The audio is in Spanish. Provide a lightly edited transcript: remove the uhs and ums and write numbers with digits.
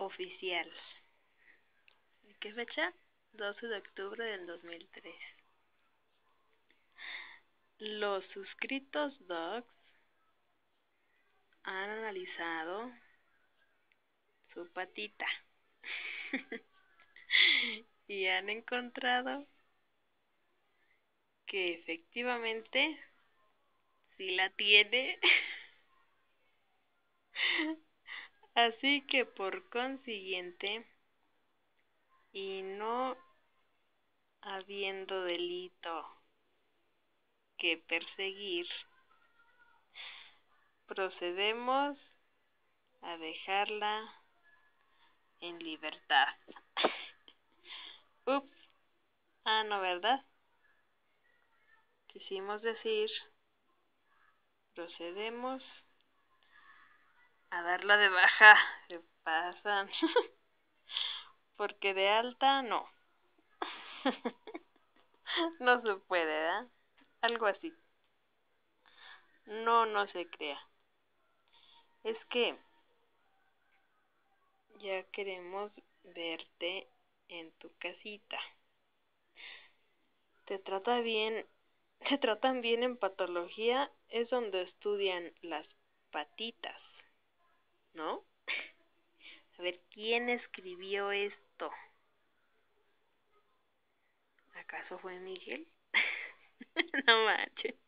oficial. ¿De qué fecha? 12 de octubre del 2003. Los suscritos docs han analizado su patita y han encontrado que efectivamente sí la tiene. Así que por consiguiente, y no habiendo delito que perseguir, procedemos a dejarla en libertad. Ups, no, ¿verdad? Quisimos decir, procedemos a darla de baja. Se pasan. Porque de alta no. No se puede, ¿verdad? Algo así. No se crea. Es que ya queremos verte en tu casita. Te tratan bien en patología, es donde estudian las patitas, ¿no? A ver, ¿quién escribió esto? ¿Acaso fue Miguel? No manches.